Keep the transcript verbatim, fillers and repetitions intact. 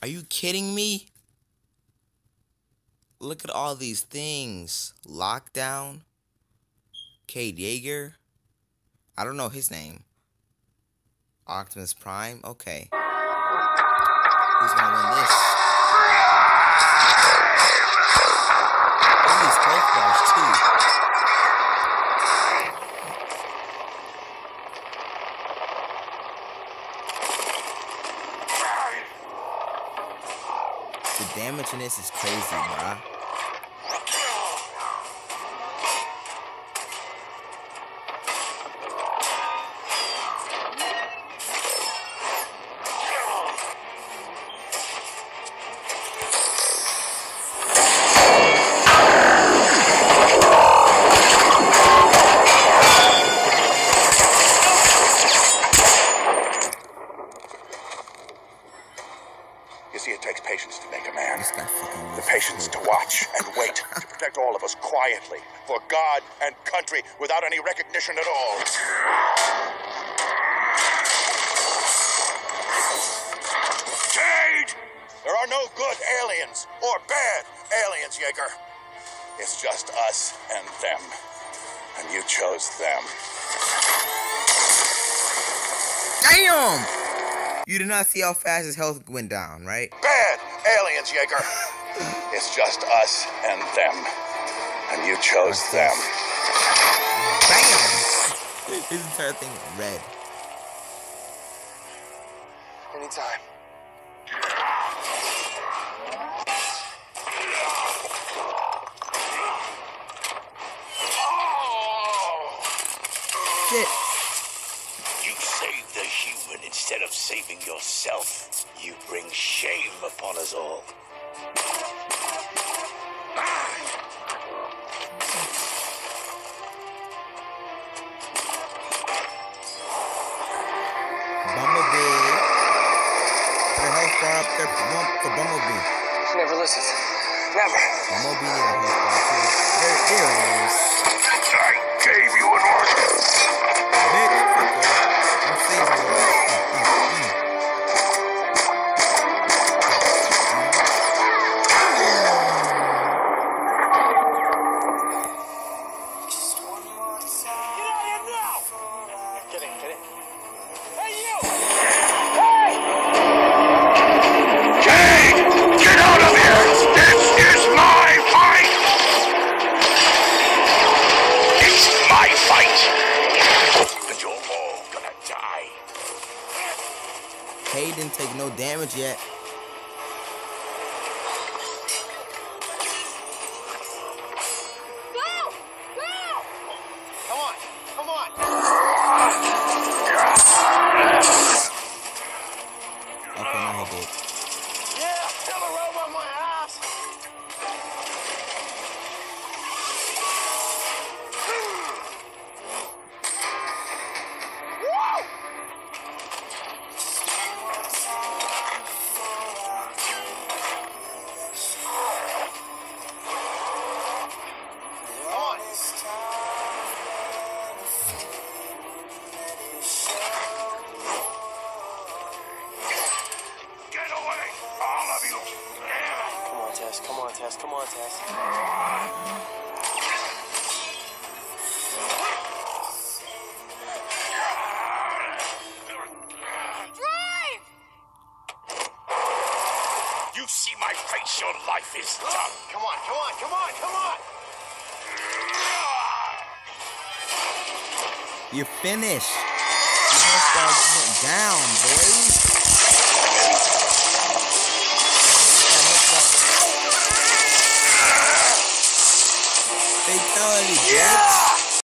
Are you kidding me? Look at all these things. Lockdown. Cade Yeager. I don't know his name. Optimus Prime. Okay. Who's gonna win this? Look at these health bars too. The damage in this is crazy, bruh. You see, it takes patience to make a man. This guy fucking The patience to watch and wait to protect all of us quietly for God and country without any recognition at all. Cade! There are no good aliens or bad aliens, Yeager. It's just us and them. And you chose them. Damn! You did not see how fast his health went down, right? Bad aliens, Yeager. It's just us and them. And you chose them. Bam! His entire thing red. Anytime. Shit. You save the human instead of saving yourself. You bring shame upon us all. Bumblebee. Put a health bar up there for, Bum for Bumblebee. She never listens. Never. Bumblebee needs a health bar too. There, there it is. I gave you an order. Bitch, fuck it. I'm saving you. Mm, mm, mm. Cade didn't take no damage yet. Go! Go! Come on! Come on! Okay, now he did. Yeah! Feel the robe on my ass! Come on, Tess. Come on, Tess. Drive! You see my face, your life is done. Come on, come on, come on, come on! You're finished. You just got went down, boys. Fatality, bitch.